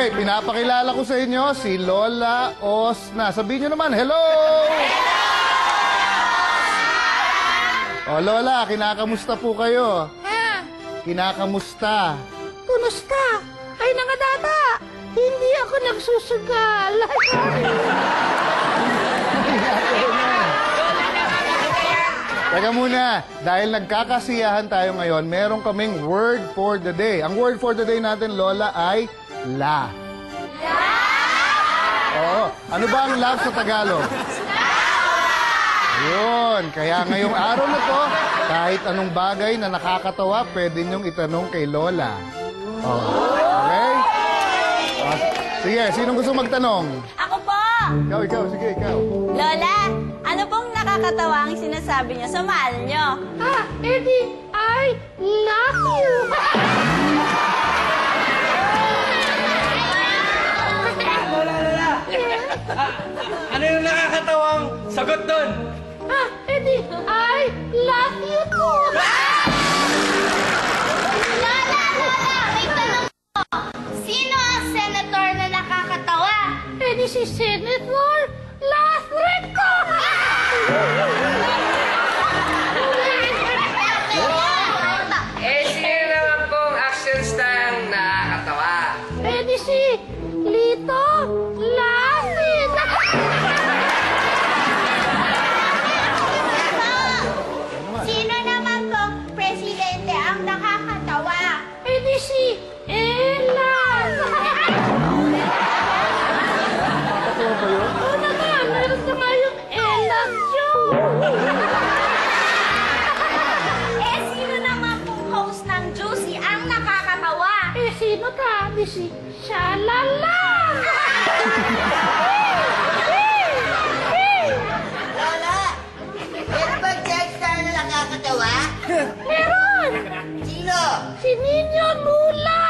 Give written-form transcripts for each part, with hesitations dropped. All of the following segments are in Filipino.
Okay, pinapakilala ko sa inyo si Lola Osna. Sabihin nyo naman, hello! O Lola, kinakamusta po kayo? Ha? Kinakamusta? Kumusta? Ay, nangadata! Hindi ako nagsusugal. Teka muna, dahil nagkakasiyahan tayo ngayon, meron kaming word for the day. Ang word for the day natin, Lola, ay laugh. Oo. Ano ba ang laugh sa Tagalog? Yun. Kaya ngayong araw na to, kahit anong bagay na nakakatawa, pwede niyong itanong kay Lola. Okay? Sige, sinong gusto magtanong? Ako po! Ikaw, sige, ikaw. Lola, ano pong nakakatawa ang sinasabi niyo sa mahal niyo? Eddie, I love you. Lola! Ano yung nakakatawang sagot doon? Eddie, I love you too. Lola! May tanong po. Sino ang senator na nakakatawa? Eddie, si Senator Lasrico. Sino naman pong action star ang nakakatawa? Eddie, si Lito Lasin. Sino naman pong presidente ang nakakatawa? Eddie, si Elan. Nakakatawa ba yun? Oo naman, meron na nga yung Elan Show. Sino naman pong host ng Juicy ang nakakatawa? Sino ka? Di si Shalala. Lola, meron bang sex star na nakakatawa? Meron! Sino? Si Nino Lula.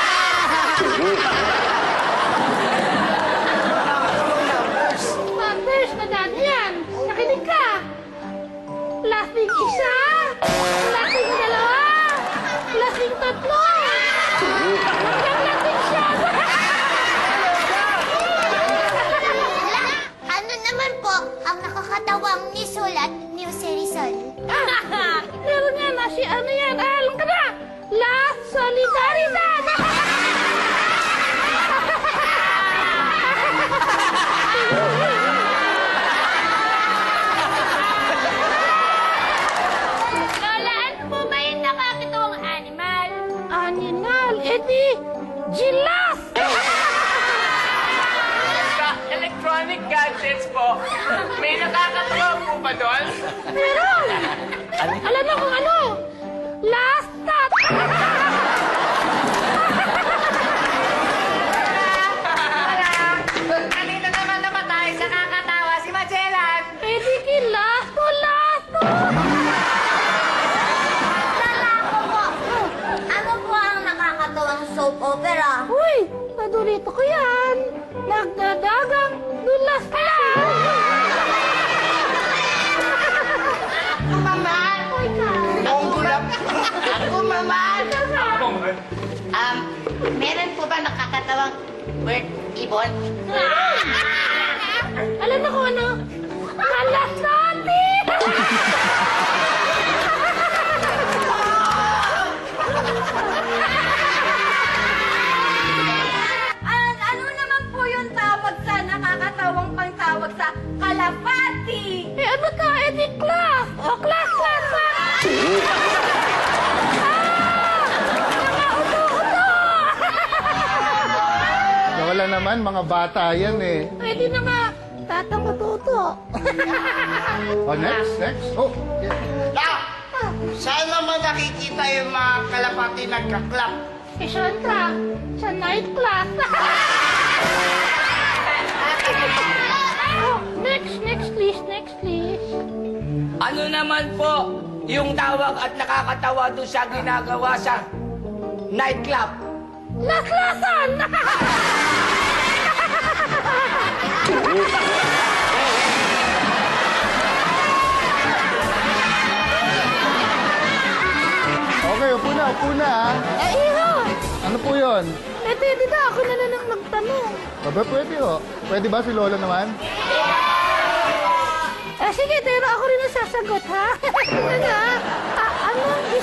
Numbers, madami yan. Nakinig ka. Lasting isa. Lasting dalawa. Lasting tatlo. Hanggang lasting siya. Ano naman po ang nakakatawang nisulat ni Jose Rizal? Meron nga na si ano yan. Alam ka na. La Solidaridad. Lola, ano po ba yung nakakatawang animal? Animal, Eddie. Giraffe. Sa electronic gadgets po, may nakakatawa po ba doon? Meron. Alam mo kung ano? Last stop. Kanina naman namatay sa kakatawa si Magellan. Eddie, kilasto, lasto. Lalako po. Ano po ang nakakatawang soap opera? Uy, nadurito ko yan. Nagdadagang dulas ka lang. Mama! Naungulap. Ako, Mama! Meron po ba nakakatawang word ibon? Alam mo kung ano? Kalasati. Ano naman po yung tawag sa nakakatawang pangtawag sa kalapati? Ano ka, Eddie? Class. O, class. Wala naman, mga bata yan eh. Eddie na nga. Tatang matuto. Oh, next. Oh, yeah. Saan naman nakikita yung mga kalapati nagkaklap? Siyempre, sa night class. Oh, next please. Ano naman po yung tawag at nakakatawa doon sa ginagawa sa nightclub? Laslasan! Okay, upo na. Iho! Ano po yun? Eh, di na ako na lang nagtanong. Aba, pwede ho. Pwede ba si Lola naman? Eh, sige, pero ako rin ang sasagot, ha? Ano nga? Anong